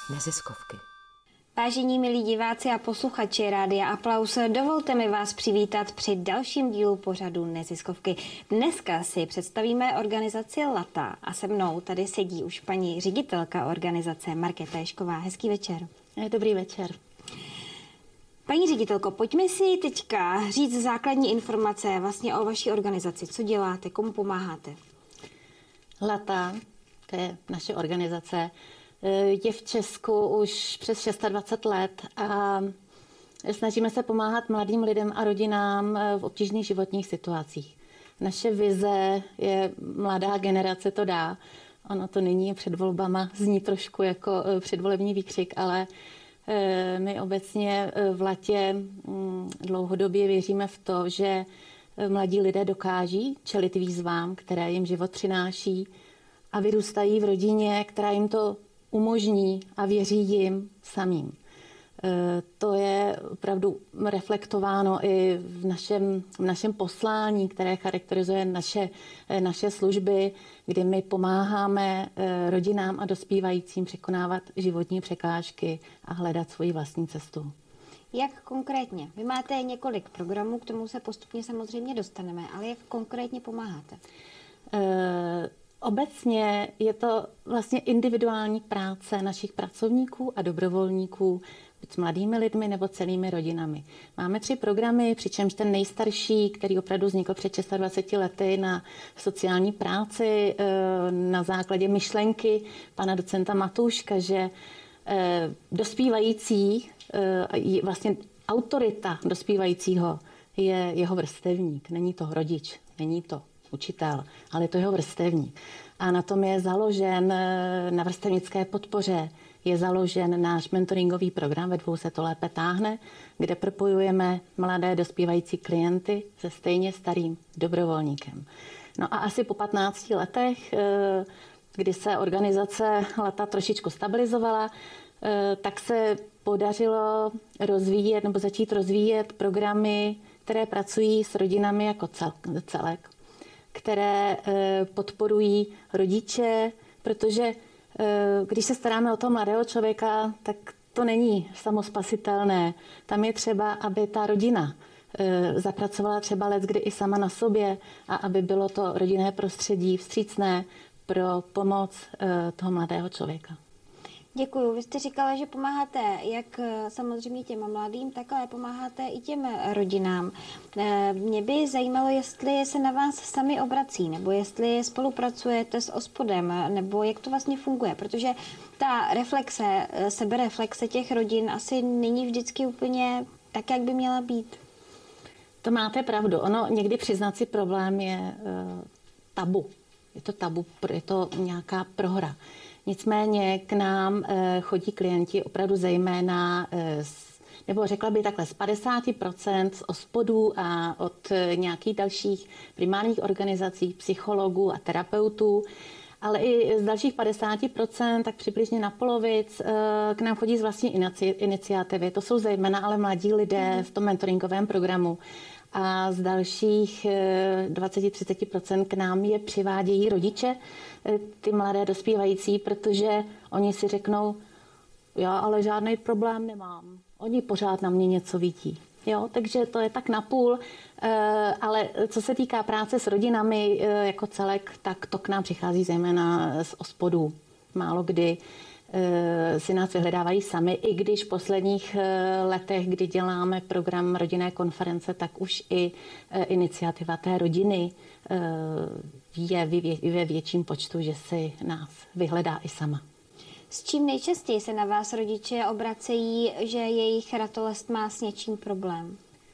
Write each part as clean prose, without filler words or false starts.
neziskovky. Vážení milí diváci a posluchači Rádia Aplaus, dovolte mi vás přivítat při dalším dílu pořadu Neziskovky. Dneska si představíme organizaci LATA a se mnou tady sedí už paní ředitelka organizace Markéta Ježková. Hezký večer. Dobrý večer. Paní ředitelko, pojďme si teďka říct základní informace vlastně o vaší organizaci. Co děláte, komu pomáháte? LATA, to je naše organizace, je v Česku už přes 26 let a snažíme se pomáhat mladým lidem a rodinám v obtížných životních situacích. Naše vize je mladá generace to dá. Ono to nyní před volbama zní trošku jako předvolební výkřik, ale my obecně v LATě dlouhodobě věříme v to, že mladí lidé dokáží čelit výzvám, které jim život přináší a vyrůstají v rodině, která jim to umožní a věří jim samým. To je opravdu reflektováno i v našem poslání, které charakterizuje naše služby, kdy my pomáháme rodinám a dospívajícím překonávat životní překážky a hledat svoji vlastní cestu. Jak konkrétně? Vy máte několik programů, k tomu se postupně samozřejmě dostaneme, ale jak konkrétně pomáháte? Obecně je to vlastně individuální práce našich pracovníků a dobrovolníků, buď s mladými lidmi nebo celými rodinami. Máme 3 programy, přičemž ten nejstarší, který opravdu vznikl před 26 lety na sociální práci na základě myšlenky pana docenta Matouška, že dospívající, vlastně autorita dospívajícího je jeho vrstevník, není to rodič, není to učitel, ale je to jeho vrstevník. A na tom je založen, na vrstevnické podpoře, je založen náš mentoringový program Ve dvou se to lépe táhne, kde propojujeme mladé dospívající klienty se stejně starým dobrovolníkem. No a asi po 15 letech, kdy se organizace LATA trošičku stabilizovala, tak se podařilo rozvíjet nebo začít rozvíjet programy, které pracují s rodinami jako celek, které podporují rodiče, protože když se staráme o toho mladého člověka, tak to není samospasitelné. Tam je třeba, aby ta rodina zapracovala třeba leckdy i sama na sobě a aby bylo to rodinné prostředí vstřícné pro pomoc toho mladého člověka. Děkuju. Vy jste říkala, že pomáháte jak samozřejmě těm mladým, tak ale pomáháte i těm rodinám. Mě by zajímalo, jestli se na vás sami obrací, nebo jestli spolupracujete s OSPODem, nebo jak to vlastně funguje, protože ta reflexe, sebereflexe těch rodin asi není vždycky úplně tak, jak by měla být. To máte pravdu. Ono někdy přiznat si problém je tabu. Je to tabu, je to nějaká prohra. Nicméně k nám chodí klienti opravdu zejména, nebo řekla bych takhle, z 50% z OSPODů a od nějakých dalších primárních organizací, psychologů a terapeutů, ale i z dalších 50%, tak přibližně na polovic, k nám chodí z vlastní iniciativy. To jsou zejména ale mladí lidé v tom mentoringovém programu. A z dalších 20-30% k nám je přivádějí rodiče, ty mladé dospívající, protože oni si řeknou, já ale žádný problém nemám. Oni pořád na mě něco vidí. Jo, takže to je tak napůl, ale co se týká práce s rodinami jako celek, tak to k nám přichází zejména z OSPODů. Málo kdy si nás vyhledávají sami, i když v posledních letech, kdy děláme program rodinné konference, tak už i iniciativa té rodiny je ve větším počtu, že si nás vyhledá i sama. S čím nejčastěji se na vás rodiče obracejí, že jejich ratolest má s něčím problém?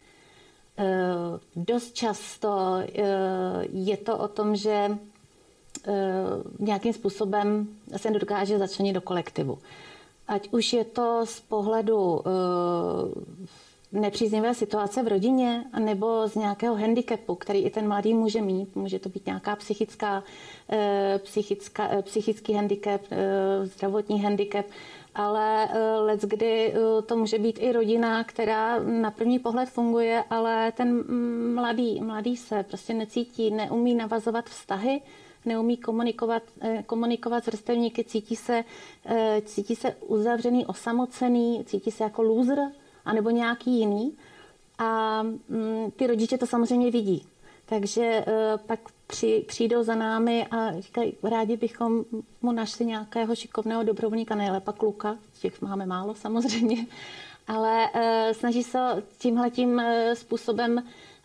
Dost často je to o tom, že nějakým způsobem se nedokáže začlenit do kolektivu. Ať už je to z pohledu nepříznivé situace v rodině, nebo z nějakého handicapu, který i ten mladý může mít. Může to být nějaká psychický handicap, zdravotní handicap, ale leckdy to může být i rodina, která na první pohled funguje, ale ten mladý se prostě necítí, neumí navazovat vztahy neumí komunikovat s vrstevníky, cítí se uzavřený, osamocený, cítí se jako loser, anebo nějaký jiný. A ty rodiče to samozřejmě vidí. Takže pak přijdou za námi a říkají, rádi bychom mu našli nějakého šikovného dobrovolníka, nejlépe kluka, těch máme málo samozřejmě, ale snaží se tímhletím způsobem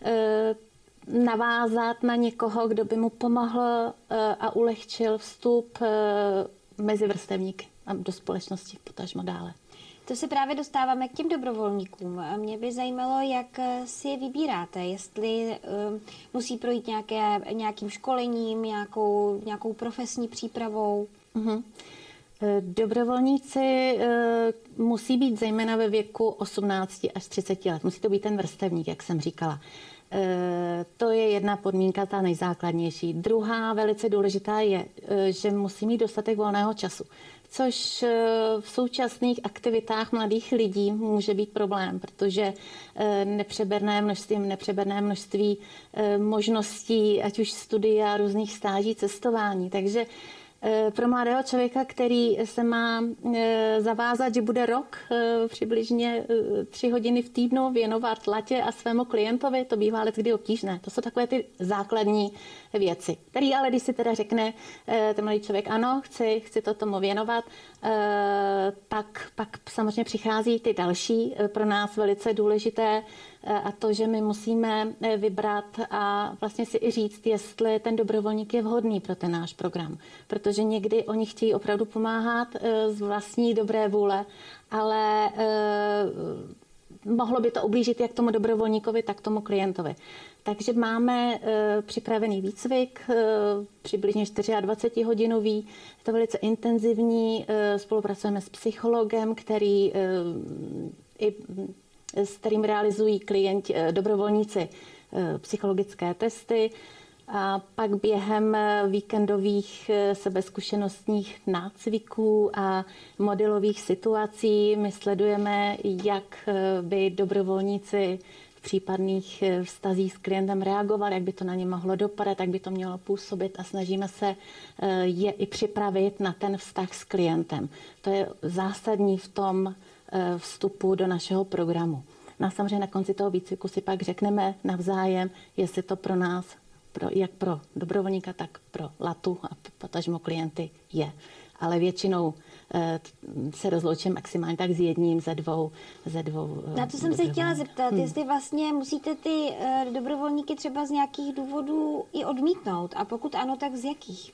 navázat na někoho, kdo by mu pomohl a ulehčil vstup mezi vrstevníky a do společnosti potažmo dále. To se právě dostáváme k těm dobrovolníkům. Mě by zajímalo, jak si je vybíráte, jestli musí projít nějakým školením, nějakou profesní přípravou. Uh-huh. Dobrovolníci musí být zejména ve věku 18 až 30 let. Musí to být ten vrstevník, jak jsem říkala. To je jedna podmínka, ta nejzákladnější. Druhá velice důležitá je, že musí mít dostatek volného času, což v současných aktivitách mladých lidí může být problém, protože nepřeberné množství možností, ať už studia, různých stáží, cestování. Takže pro mladého člověka, který se má zavázat, že bude rok přibližně 3 hodiny v týdnu věnovat latě a svému klientovi, to bývá leckdy obtížné. To jsou takové ty základní věci, které ale když si teda řekne ten mladý člověk, ano, chci to tomu věnovat, pak samozřejmě přichází ty další pro nás velice důležité a to, že my musíme vybrat a vlastně si i říct, jestli ten dobrovolník je vhodný pro ten náš program. Protože někdy oni chtějí opravdu pomáhat z vlastní dobré vůle, ale mohlo by to ublížit jak tomu dobrovolníkovi, tak tomu klientovi. Takže máme připravený výcvik, přibližně 24-hodinový, je to velice intenzivní, spolupracujeme s psychologem, s kterým realizují dobrovolníci psychologické testy. A pak během víkendových sebezkušenostních nácviků a modelových situací my sledujeme, jak by dobrovolníci v případných vztazích s klientem reagovali, jak by to na ně mohlo dopadat, jak by to mělo působit a snažíme se je i připravit na ten vztah s klientem. To je zásadní v tom vstupu do našeho programu. No samozřejmě na konci toho výcviku si pak řekneme navzájem, jestli to pro nás, jak pro dobrovolníka, tak pro latu a potažmo klienty je. Ale většinou se rozloučím maximálně tak s jedním ze dvou. Na to jsem se chtěla zeptat, jestli vlastně musíte ty dobrovolníky třeba z nějakých důvodů i odmítnout a pokud ano, tak z jakých?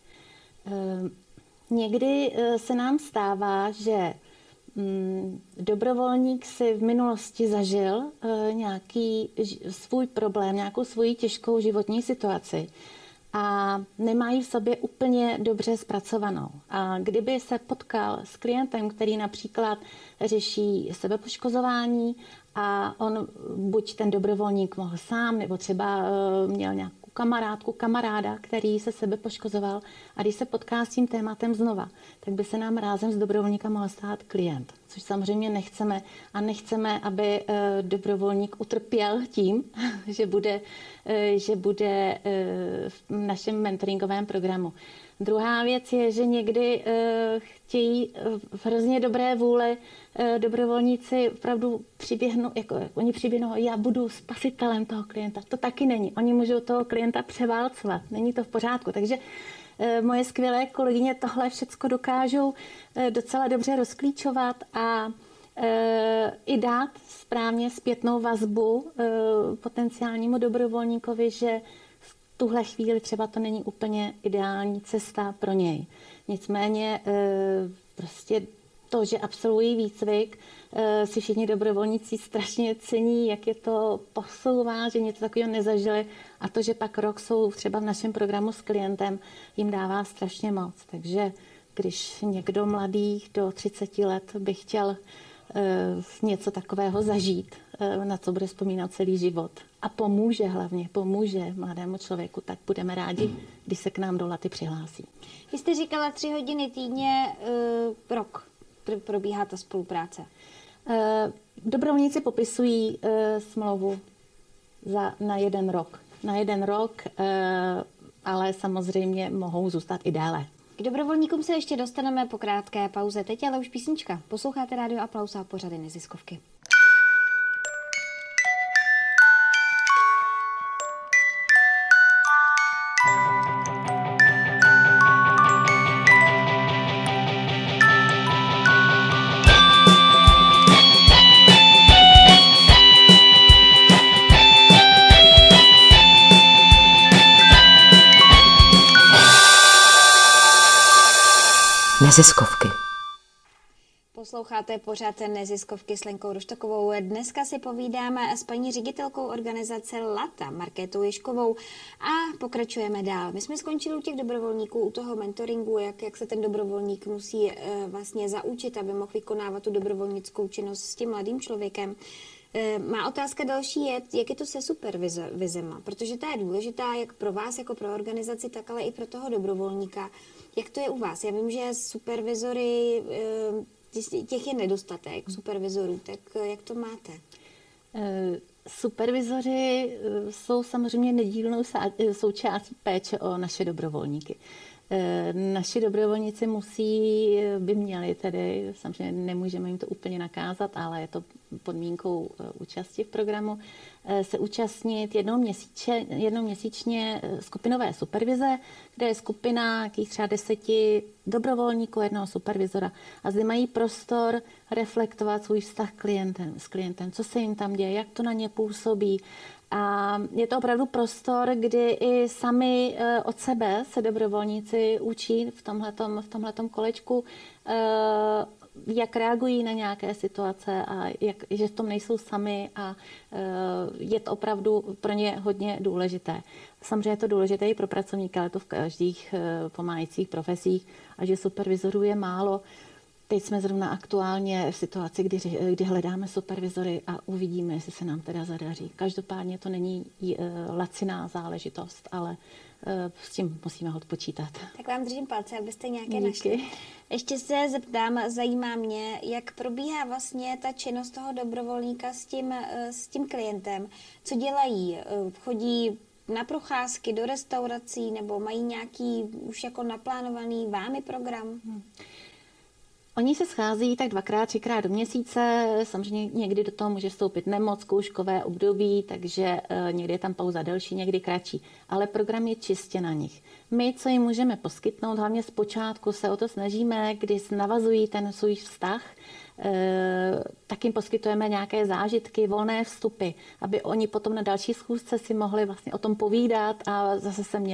Někdy se nám stává, že dobrovolník si v minulosti zažil nějaký svůj problém, nějakou svoji těžkou životní situaci a nemají v sobě úplně dobře zpracovanou. A kdyby se potkal s klientem, který například řeší sebepoškozování a on buď ten dobrovolník mohl sám, nebo třeba měl nějakou kamaráda, který se sebe poškozoval a když se potká s tím tématem znova, tak by se nám rázem z dobrovolníka mohl stát klient, což samozřejmě nechceme a nechceme, aby dobrovolník utrpěl tím, že bude v našem mentoringovém programu. Druhá věc je, že někdy chtějí v hrozně dobré vůli dobrovolníci opravdu oni přiběhnou, já budu spasitelem toho klienta. To taky není. Oni můžou toho klienta převálcovat. Není to v pořádku. Takže moje skvělé kolegyně tohle všecko dokážou docela dobře rozklíčovat a i dát správně zpětnou vazbu potenciálnímu dobrovolníkovi, že v tuhle chvíli třeba to není úplně ideální cesta pro něj. Nicméně prostě to, že absolvují výcvik, si všichni dobrovolníci strašně cení, jak je to posouvá, že něco takového nezažili a to, že pak rok jsou třeba v našem programu s klientem, jim dává strašně moc. Takže když někdo mladý do 30 let by chtěl něco takového zažít, na co bude vzpomínat celý život a pomůže mladému člověku, tak budeme rádi, když se k nám do Laty přihlásí. Vy jste říkala 3 hodiny týdně, rok probíhá ta spolupráce. Dobrovolníci popisují smlouvu na 1 rok. Na 1 rok ale samozřejmě mohou zůstat i déle. K dobrovolníkům se ještě dostaneme po krátké pauze. Teď ale už písnička. Posloucháte Rádio Aplaus a pořady neziskovky. Neziskovky. Posloucháte pořád Neziskovky s Lenkou Roštokovou. Dneska si povídáme s paní ředitelkou organizace LATA, Markétou Ježkovou, a pokračujeme dál. My jsme skončili u těch dobrovolníků, u toho mentoringu, jak se ten dobrovolník musí vlastně zaučit, aby mohl vykonávat tu dobrovolnickou činnost s tím mladým člověkem. Má otázka další je, jak je to se supervizema, protože ta je důležitá jak pro vás, jako pro organizaci, tak ale i pro toho dobrovolníka. Jak to je u vás? Já vím, že supervizory, těch je nedostatek supervizorů, tak jak to máte? Supervizoři jsou samozřejmě nedílnou součástí péče o naše dobrovolníky. Naši dobrovolníci by měli tedy, samozřejmě nemůžeme jim to úplně nakázat, ale je to podmínkou účasti v programu, se účastnit jednou měsíčně skupinové supervize, kde je skupina nějakých třeba 10 dobrovolníků, jednoho supervizora. A zde mají prostor reflektovat svůj vztah s klientem, co se jim tam děje, jak to na ně působí. A je to opravdu prostor, kdy i sami od sebe se dobrovolníci učí v tomhletom kolečku, jak reagují na nějaké situace a že v tom nejsou sami, a je to opravdu pro ně hodně důležité. Samozřejmě je to důležité i pro pracovníky, ale to v každých pomáhajících profesích, a že supervizorů je málo. Teď jsme zrovna aktuálně v situaci, kdy hledáme supervizory a uvidíme, jestli se nám teda zadaří. Každopádně to není laciná záležitost, ale s tím musíme odpočítat. Tak vám držím palce, abyste nějaké našli. Ještě se zeptám, zajímá mě, jak probíhá vlastně ta činnost toho dobrovolníka s tím klientem. Co dělají? Chodí na procházky do restaurací nebo mají nějaký už jako naplánovaný vámi program? Oni se schází tak 2x, 3x do měsíce, samozřejmě někdy do toho může vstoupit nemoc, zkouškové období, takže někdy je tam pauza delší, někdy kratší, ale program je čistě na nich. My, co jim můžeme poskytnout, hlavně zpočátku se o to snažíme, když navazují ten svůj vztah, tak jim poskytujeme nějaké zážitky, volné vstupy, aby oni potom na další schůzce si mohli vlastně o tom povídat a zase se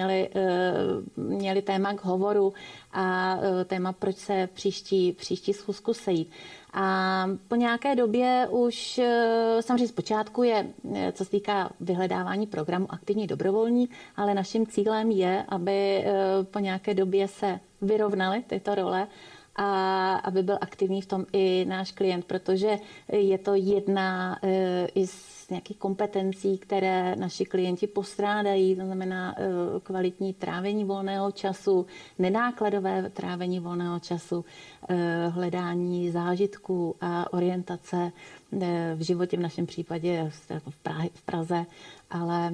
měli téma k hovoru a téma, proč se příští schůzku sejít. A po nějaké době už samozřejmě zpočátku je, co se týká vyhledávání programu, aktivní dobrovolník, ale naším cílem je, aby po nějaké době se vyrovnaly tyto role a aby byl aktivní v tom i náš klient, protože je to jedna i z nějakých kompetencí, které naši klienti postrádají, to znamená kvalitní trávení volného času, nenákladové trávení volného času, hledání zážitků a orientace v životě, v našem případě v Praze, ale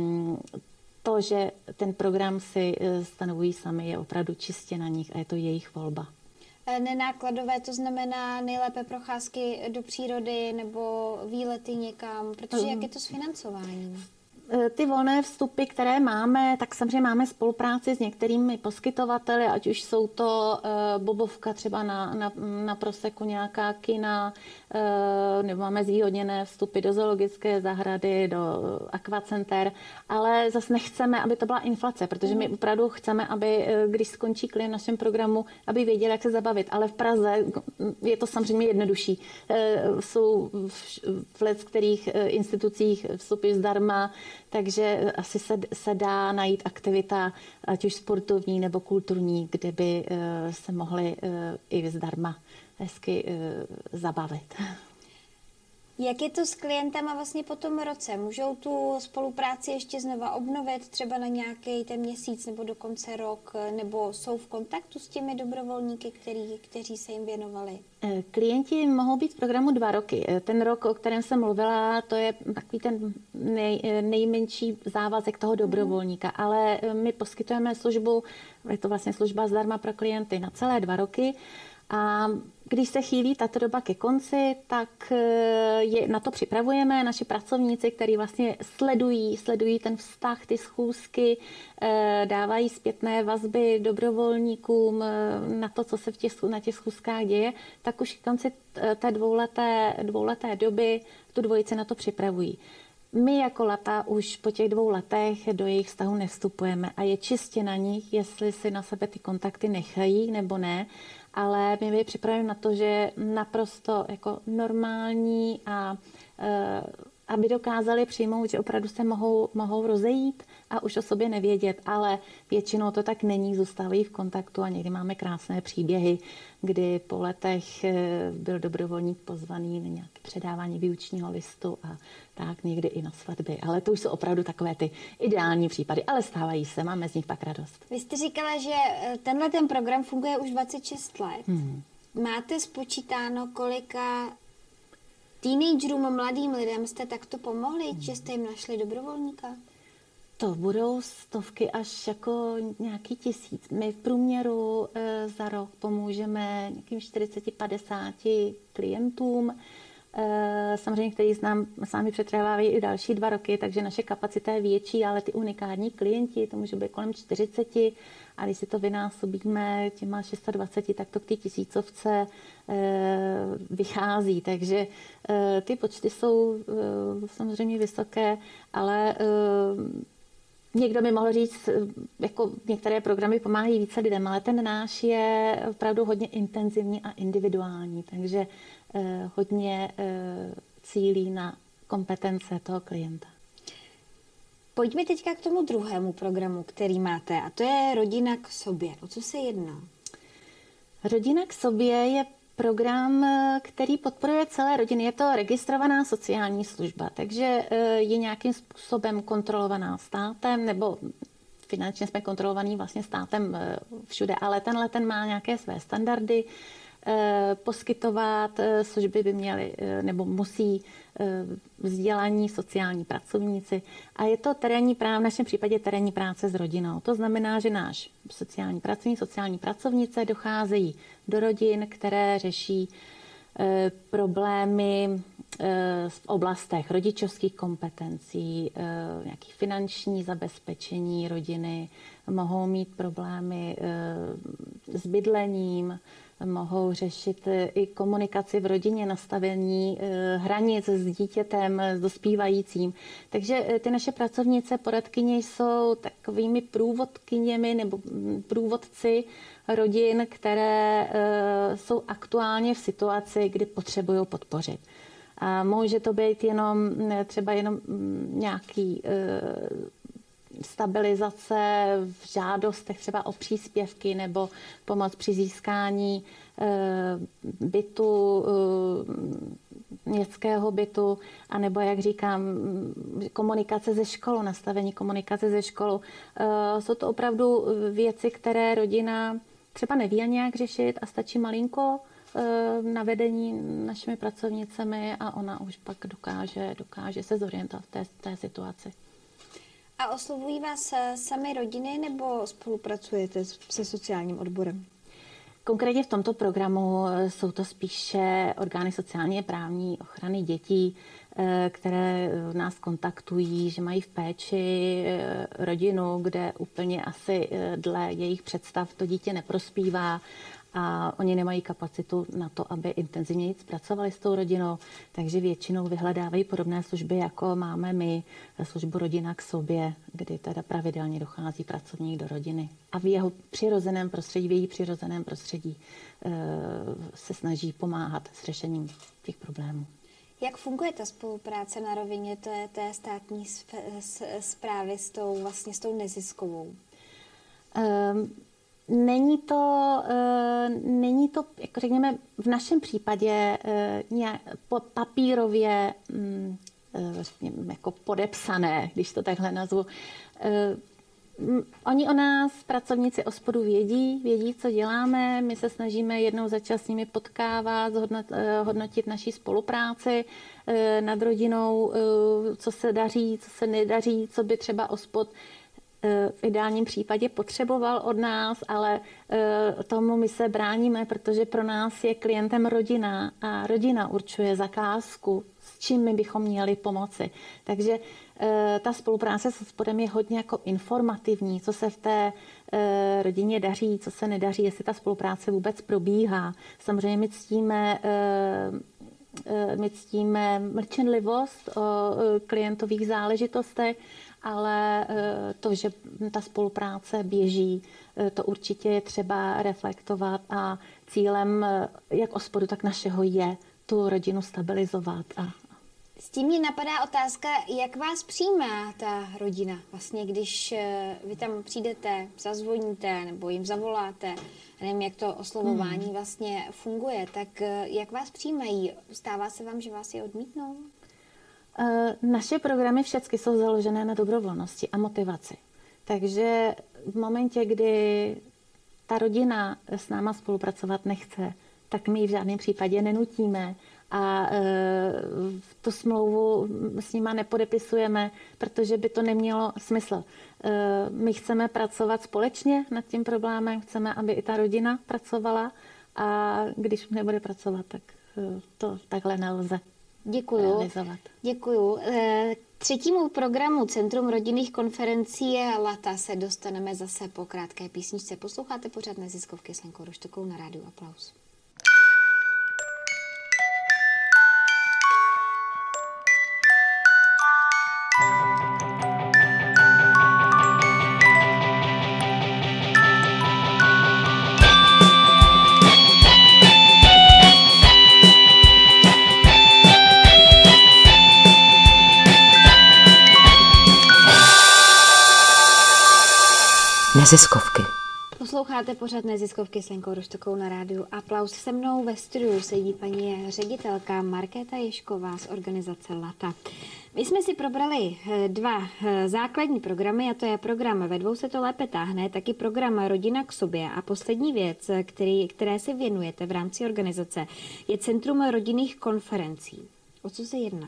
to, že ten program si stanovují sami, je opravdu čistě na nich a je to jejich volba. Nenákladové, to znamená nejlépe procházky do přírody nebo výlety někam, protože jak je to s financováním? Ty volné vstupy, které máme, tak samozřejmě máme spolupráci s některými poskytovateli, ať už jsou to bobovka třeba na proseku, nějaká kina, nebo máme zvýhodněné vstupy do zoologické zahrady, do akvacenter, ale zase nechceme, aby to byla inflace, protože my opravdu chceme, aby, když skončí klient v našem programu, aby věděl, jak se zabavit. Ale v Praze je to samozřejmě jednodušší. Jsou v leckterých institucích vstupy zdarma, takže asi se dá najít aktivita, ať už sportovní nebo kulturní, kde by se mohli i zdarma hezky zabavit. Jak je to s klientama vlastně po tom roce? Můžou tu spolupráci ještě znova obnovit třeba na nějaký ten měsíc nebo dokonce rok, nebo jsou v kontaktu s těmi dobrovolníky, kteří se jim věnovali? Klienti mohou být v programu 2 roky. Ten rok, o kterém jsem mluvila, to je takový ten nejmenší závazek toho dobrovolníka, ale my poskytujeme službu, je to vlastně služba zdarma pro klienty na celé 2 roky. A když se chýlí tato doba ke konci, tak na to připravujeme naši pracovníci, kteří vlastně sledují ten vztah, ty schůzky, dávají zpětné vazby dobrovolníkům na to, co se na těch schůzkách děje, tak už k konci té dvouleté doby tu dvojici na to připravují. My jako Lata už po těch 2 letech do jejich vztahu nevstupujeme a je čistě na nich, jestli si na sebe ty kontakty nechají nebo ne, ale my je připravujeme na to, že naprosto jako normální a aby dokázali přijmout, že opravdu se mohou rozejít a už o sobě nevědět, ale většinou to tak není, zůstávají v kontaktu a někdy máme krásné příběhy, kdy po letech byl dobrovolník pozvaný na nějaké předávání výučního listu a tak někdy i na svatby. Ale to už jsou opravdu takové ty ideální případy, ale stávají se, máme z nich pak radost. Vy jste říkala, že ten program funguje už 26 let. Máte spočítáno, kolika teenagerům, mladým lidem jste takto pomohli, že jste jim našli dobrovolníka? To budou stovky až jako nějaký 1000. My v průměru za rok pomůžeme nějakým 40-50 klientům, samozřejmě, kteří s námi přetrvávají i další 2 roky, takže naše kapacita je větší, ale ty unikátní klienti, to může být kolem 40, a když si to vynásobíme těma 620, tak to k té 1000 vychází. Takže ty počty jsou samozřejmě vysoké, ale někdo by mohl říct, jako některé programy pomáhají více lidem, ale ten náš je opravdu hodně intenzivní a individuální, takže hodně cílí na kompetence toho klienta. Pojďme teďka k tomu druhému programu, který máte, a to je Rodina k sobě. O co se jedná? Rodina k sobě je program, který podporuje celé rodiny. Je to registrovaná sociální služba, takže je nějakým způsobem kontrolovaná státem, nebo finančně jsme kontrolovaní vlastně státem všude, ale ten má nějaké své standardy. Poskytovat služby by měly nebo musí vzdělaní sociální pracovníci. A je to v našem případě terénní práce s rodinou. To znamená, že náš sociální pracovnice docházejí do rodin, které řeší problémy v oblastech rodičovských kompetencí, nějaký finanční zabezpečení rodiny, mohou mít problémy s bydlením, mohou řešit i komunikaci v rodině, nastavení hranic s dítětem, s dospívajícím. Takže ty naše pracovnice, poradkyně jsou takovými průvodkyněmi nebo průvodci rodin, které jsou aktuálně v situaci, kdy potřebují podpořit. A může to být třeba jenom nějaký stabilizace v žádostech třeba o příspěvky nebo pomoc při získání bytu, městského bytu, anebo, jak říkám, komunikace ze školou, nastavení komunikace ze školou. Jsou to opravdu věci, které rodina třeba neví ani jak řešit a stačí malinko na vedení našimi pracovnicemi a ona už pak dokáže se zorientovat v té situaci. A oslovují vás sami rodiny nebo spolupracujete se sociálním odborem? Konkrétně v tomto programu jsou to spíše orgány sociálně právní ochrany dětí, které nás kontaktují, že mají v péči rodinu, kde úplně asi dle jejich představ to dítě neprospívá a oni nemají kapacitu na to, aby intenzivně pracovali s tou rodinou, takže většinou vyhledávají podobné služby, jako máme my, službu Rodina k sobě, kdy teda pravidelně dochází pracovník do rodiny. A v její přirozeném prostředí se snaží pomáhat s řešením těch problémů. Jak funguje ta spolupráce na rovině té státní správy s tou neziskovou? Není to, jako řekněme, v našem případě nějak papírově řekněme, jako podepsané, když to takhle nazvu. Oni o nás, pracovníci OSPODu, vědí, co děláme. My se snažíme jednou za čas s nimi potkávat, hodnotit naší spolupráci nad rodinou, co se daří, co se nedaří, co by třeba OSPOD v ideálním případě potřeboval od nás, ale tomu my se bráníme, protože pro nás je klientem rodina a rodina určuje zakázku, s čím my bychom měli pomoci. Takže ta spolupráce s OSPODem je hodně jako informativní, co se v té rodině daří, co se nedaří, jestli ta spolupráce vůbec probíhá. Samozřejmě my ctíme mlčenlivost o klientových záležitostech, ale to, že ta spolupráce běží, to určitě je třeba reflektovat a cílem jak OSPODu, tak našeho je tu rodinu stabilizovat. S tím mě napadá otázka, jak vás přijímá ta rodina? Vlastně, když vy tam přijdete, zazvoníte nebo jim zavoláte, nevím, jak to oslovování vlastně funguje, tak jak vás přijímají? Stává se vám, že vás je odmítnou? Naše programy všechny jsou založené na dobrovolnosti a motivaci. Takže v momentě, kdy ta rodina s náma spolupracovat nechce, tak my ji v žádném případě nenutíme a tu smlouvu s nima nepodepisujeme, protože by to nemělo smysl. My chceme pracovat společně nad tím problémem, chceme, aby i ta rodina pracovala a když nebude pracovat, tak to takhle nelze. Děkuju. Třetímu programu Centrum rodinných konferencí Lata se dostaneme zase po krátké písničce. Posloucháte pořád Neziskovky s Lenkou Roštokou na rádiu Aplaus. Neziskovky. Posloucháte pořád Neziskovky s Lenkou Roštokou na rádiu Aplaus. Se mnou ve studiu sedí paní ředitelka Markéta Ježková z organizace Lata. My jsme si probrali dva základní programy, a to je program Ve dvou se to lépe táhne, taky program Rodina k sobě a poslední věc, které se věnujete v rámci organizace, je Centrum rodinných konferencí. O co se jedná?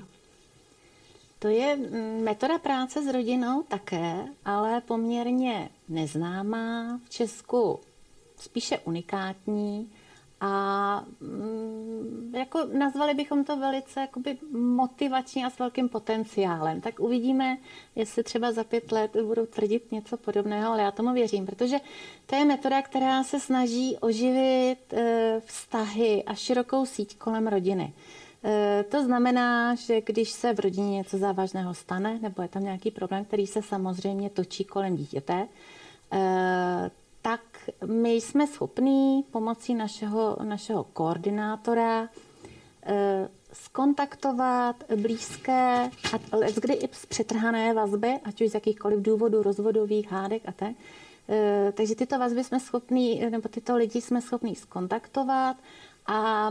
To je metoda práce s rodinou také, ale poměrně neznámá, v Česku spíše unikátní a jako nazvali bychom to velice jakoby motivační a s velkým potenciálem. Tak uvidíme, jestli třeba za 5 let budou tvrdit něco podobného, ale já tomu věřím, protože to je metoda, která se snaží oživit vztahy a širokou síť kolem rodiny. To znamená, že když se v rodině něco závažného stane, nebo je tam nějaký problém, který se samozřejmě točí kolem dítěte, tak my jsme schopní pomocí našeho koordinátora zkontaktovat blízké a leckdy i přetrhané vazby, ať už z jakýchkoliv důvodů, rozvodových, hádek a tak. Takže tyto vazby jsme schopní, nebo tyto lidi jsme schopní zkontaktovat a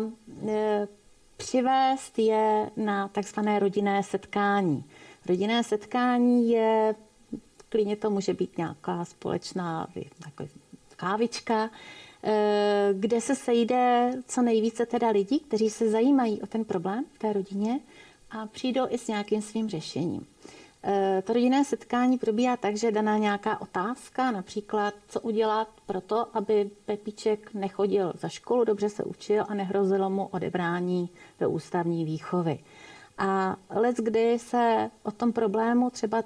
přivést je na takzvané rodinné setkání. Rodinné setkání je, klidně to může být nějaká společná kávička, kde se sejde co nejvíce teda lidí, kteří se zajímají o ten problém v té rodině a přijdou i s nějakým svým řešením. To rodinné setkání probíhá tak, že je daná nějaká otázka, například co udělat pro to, aby Pepíček nechodil za školu, dobře se učil a nehrozilo mu odebrání do ústavní výchovy. A leckdy se o tom problému třeba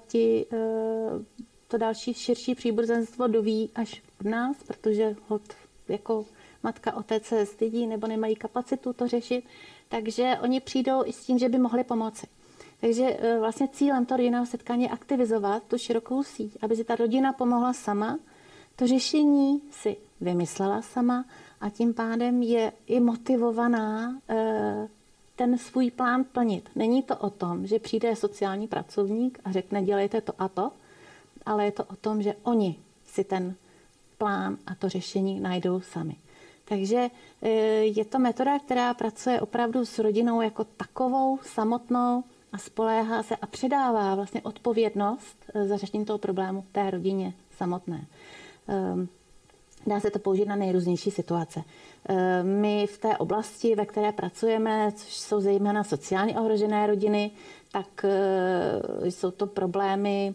to další širší příbuzenstvo doví až od nás, protože jako matka, otec se stydí nebo nemají kapacitu to řešit, takže oni přijdou i s tím, že by mohli pomoci. Takže vlastně cílem toho rodinného setkání je aktivizovat tu širokou síť, aby si ta rodina pomohla sama, to řešení si vymyslela sama a tím pádem je i motivovaná ten svůj plán plnit. Není to o tom, že přijde sociální pracovník a řekne dělejte to a to, ale je to o tom, že oni si ten plán a to řešení najdou sami. Takže je to metoda, která pracuje opravdu s rodinou jako takovou, samotnou a spoléhá se a předává vlastně odpovědnost za řešení toho problému té rodině samotné. Dá se to použít na nejrůznější situace. My v té oblasti, ve které pracujeme, což jsou zejména sociálně ohrožené rodiny, tak jsou to problémy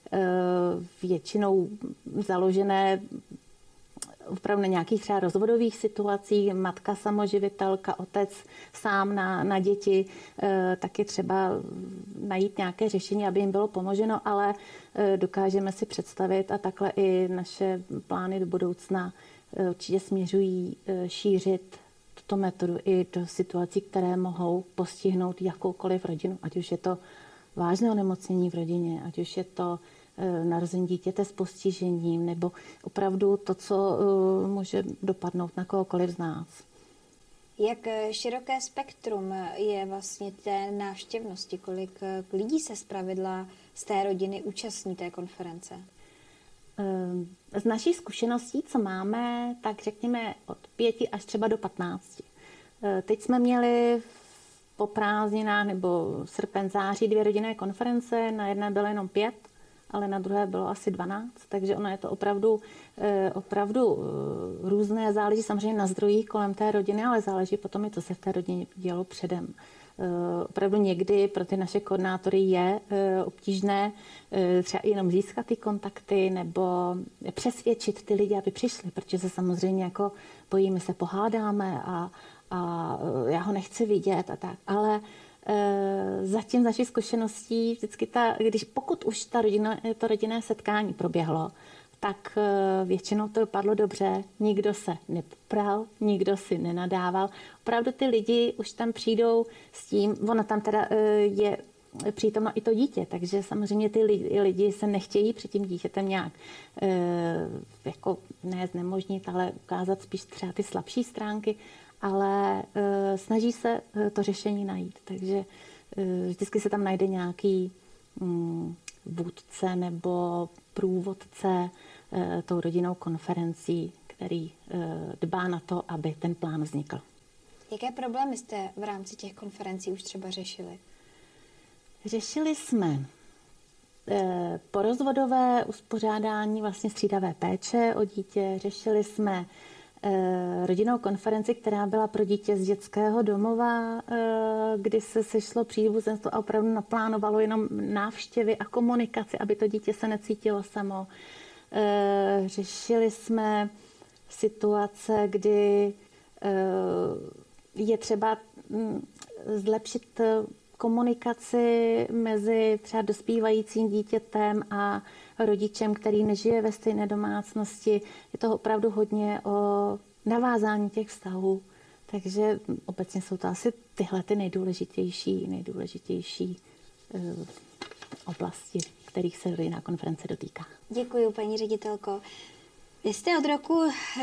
většinou založené opravdu na nějakých třeba rozvodových situacích, matka samoživitelka, otec sám na děti, tak je třeba najít nějaké řešení, aby jim bylo pomoženo, ale dokážeme si představit a takhle i naše plány do budoucna určitě směřují šířit tuto metodu i do situací, které mohou postihnout jakoukoliv rodinu, ať už je to vážné onemocnění v rodině, ať už je to narození dítěte s postižením, nebo opravdu to, co může dopadnout na kohokoliv z nás. Jak široké spektrum je vlastně té návštěvnosti? Kolik lidí se zpravidla z té rodiny účastní té konference? Z naší zkušeností, co máme, tak řekněme od 5 až třeba do 15. Teď jsme měli po prázdninách nebo srpen, září 2 rodinné konference, na jedné bylo jenom 5, ale na druhé bylo asi 12, takže ono je to opravdu různé, záleží samozřejmě na zdrojích kolem té rodiny, ale záleží potom i to, co se v té rodině dělo předem. Opravdu někdy pro ty naše koordinátory je obtížné třeba jenom získat ty kontakty nebo přesvědčit ty lidi, aby přišli, protože se samozřejmě jako bojíme, se pohádáme a já ho nechci vidět a tak, ale zatím z naší zkušeností vždycky pokud už to rodinné setkání proběhlo, tak většinou to dopadlo dobře, nikdo se nepopral, nikdo si nenadával. Opravdu ty lidi už tam přijdou s tím, ono tam teda je přítomno i to dítě, takže samozřejmě ty lidi se nechtějí před tím dítětem nějak jako ne znemožnit, ale ukázat spíš třeba ty slabší stránky, ale snaží se to řešení najít. Takže vždycky se tam najde nějaký vůdce nebo průvodce tou rodinnou konferencí, který dbá na to, aby ten plán vznikl. Jaké problémy jste v rámci těch konferencí už třeba řešili? Řešili jsme porozvodové uspořádání vlastně střídavé péče o dítě. Řešili jsme rodinnou konferenci, která byla pro dítě z dětského domova, kdy se sešlo příbuzenstvo a opravdu naplánovalo jenom návštěvy a komunikaci, aby to dítě se necítilo samo. Řešili jsme situace, kdy je třeba zlepšit komunikaci mezi třeba dospívajícím dítětem a rodičem, který nežije ve stejné domácnosti. Je to opravdu hodně o navázání těch vztahů. Takže obecně jsou to asi tyhle ty nejdůležitější oblasti, kterých se rodinná konference dotýká. Děkuji, paní ředitelko. Vy jste od roku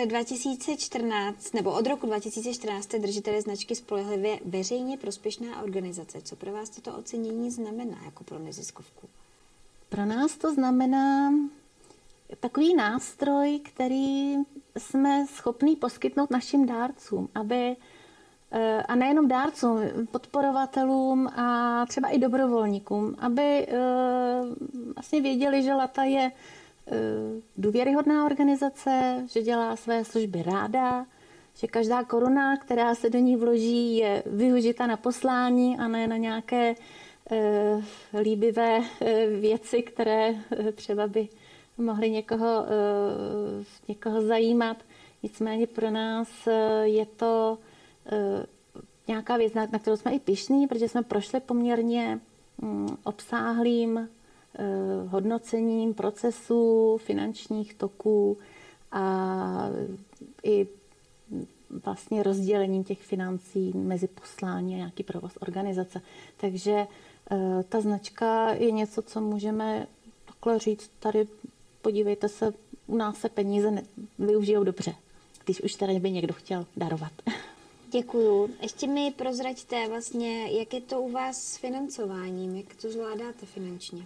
2014 jste držiteli značky spolehlivě veřejně prospěšná organizace. Co pro vás toto ocenění znamená jako pro neziskovku? Pro nás to znamená takový nástroj, který jsme schopní poskytnout našim dárcům, a nejenom dárcům, podporovatelům a třeba i dobrovolníkům, aby vlastně věděli, že Lata je důvěryhodná organizace, že dělá své služby ráda, že každá koruna, která se do ní vloží, je využita na poslání a ne na nějaké líbivé věci, které třeba by mohly někoho zajímat. Nicméně pro nás je to nějaká věc, na kterou jsme i pyšní, protože jsme prošli poměrně obsáhlým hodnocením procesů, finančních toků a i vlastně rozdělením těch financí mezi poslání a nějaký provoz organizace. Takže ta značka je něco, co můžeme takhle říct, tady podívejte se, u nás se peníze využijou dobře, když už tady by někdo chtěl darovat. Děkuju. Ještě mi prozraďte vlastně, jak je to u vás s financováním, jak to zvládáte finančně?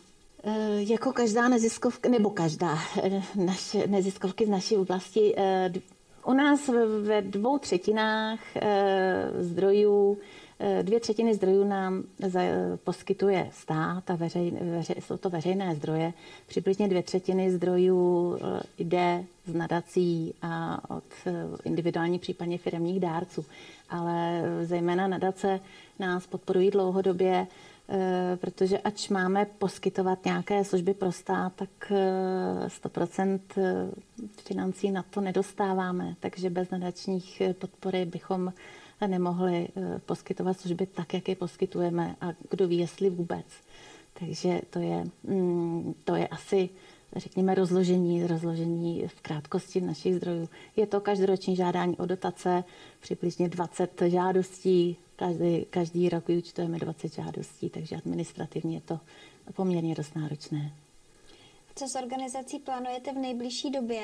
Jako každá neziskovka, nebo každá naše neziskovky z naší oblasti, u nás ve 2/3 zdrojů, 2/3 zdrojů nám poskytuje stát a jsou to veřejné zdroje. Přibližně 2/3 zdrojů jde z nadací a od individuální, případně firemních dárců. Ale zejména nadace nás podporují dlouhodobě, protože ač máme poskytovat nějaké služby pro stát, tak 100% financí na to nedostáváme. Takže bez nadačních podpory bychom nemohli poskytovat služby tak, jak je poskytujeme a kdo ví, jestli vůbec. Takže to je asi, řekněme, rozložení v krátkosti našich zdrojů. Je to každoroční žádání o dotace, přibližně 20 žádostí, každý rok vyúčtujeme 20 žádostí, takže administrativně je to poměrně dost náročné. Co s organizací plánujete v nejbližší době?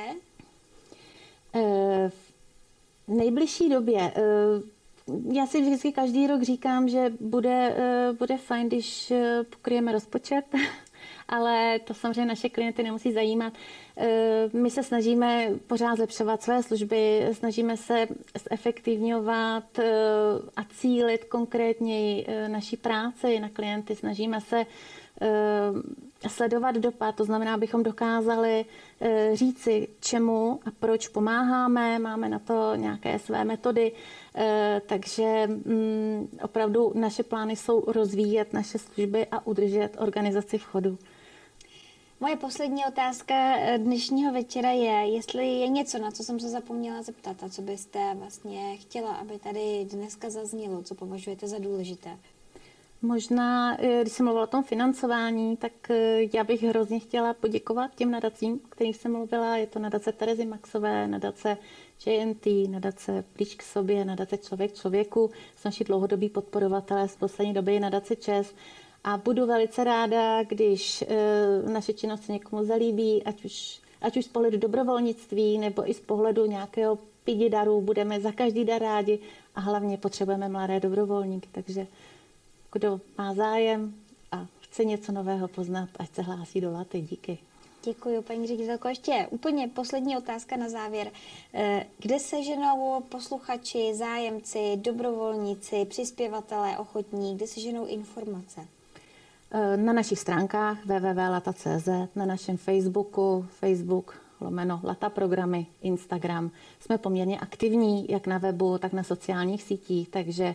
V nejbližší době já si vždycky každý rok říkám, že bude fajn, když pokryjeme rozpočet, ale to samozřejmě naše klienty nemusí zajímat. My se snažíme pořád zlepšovat své služby, snažíme se zefektivňovat a cílit konkrétněji naší práci na klienty, snažíme se sledovat dopad, to znamená, abychom dokázali říci, čemu a proč pomáháme, máme na to nějaké své metody, takže opravdu naše plány jsou rozvíjet naše služby a udržet organizaci v chodu. Moje poslední otázka dnešního večera je, jestli je něco, na co jsem se zapomněla zeptat a co byste vlastně chtěla, aby tady dneska zaznělo, co považujete za důležité. Možná, když jsem mluvila o tom financování, tak já bych hrozně chtěla poděkovat těm nadacím, o kterých jsem mluvila. Je to nadace Terezy Maxové, nadace JNT, nadace Blíž k sobě, nadace Člověk člověku. Jsou naši dlouhodobí podporovatelé z poslední doby nadace ČES. A budu velice ráda, když naše činnost se někomu zalíbí, ať už z pohledu dobrovolnictví nebo i z pohledu nějakého pidi daru. Budeme za každý dar rádi a hlavně potřebujeme mladé dobrovolníky, takže kdo má zájem a chce něco nového poznat, ať se hlásí do Laty. Díky. Děkuji, paní ředitelko. Ještě úplně poslední otázka na závěr. Kde se ženou posluchači, zájemci, dobrovolníci, přispěvatelé, ochotní, kde se ženou informace? Na našich stránkách www.lata.cz, na našem Facebooku, Facebook/Lata programy, Instagram. Jsme poměrně aktivní, jak na webu, tak na sociálních sítích, takže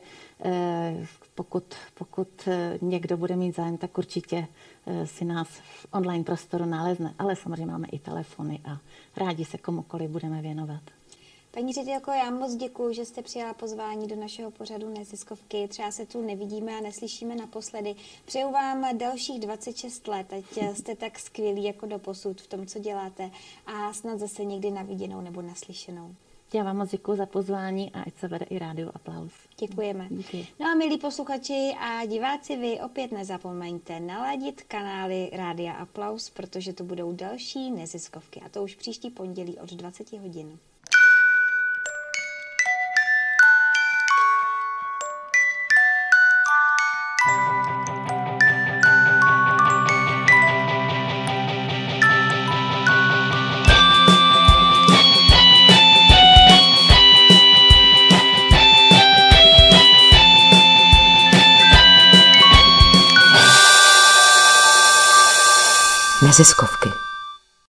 pokud někdo bude mít zájem, tak určitě si nás v online prostoru nalezne. Ale samozřejmě máme i telefony a rádi se komukoliv budeme věnovat. Paní ředitelko, já moc děkuji, že jste přijala pozvání do našeho pořadu Neziskovky. Třeba se tu nevidíme a neslyšíme naposledy. Přeju vám dalších 26 let, ať jste tak skvělí jako doposud v tom, co děláte a snad zase někdy na viděnou nebo naslyšenou. Já vám moc děkuji za pozvání a ať se vede i Rádio Aplaus. Děkujeme. Díky. No a milí posluchači a diváci, vy opět nezapomeňte naladit kanály Rádia Aplaus, protože to budou další neziskovky a to už příští pondělí od 20 hodin. Neziskovky.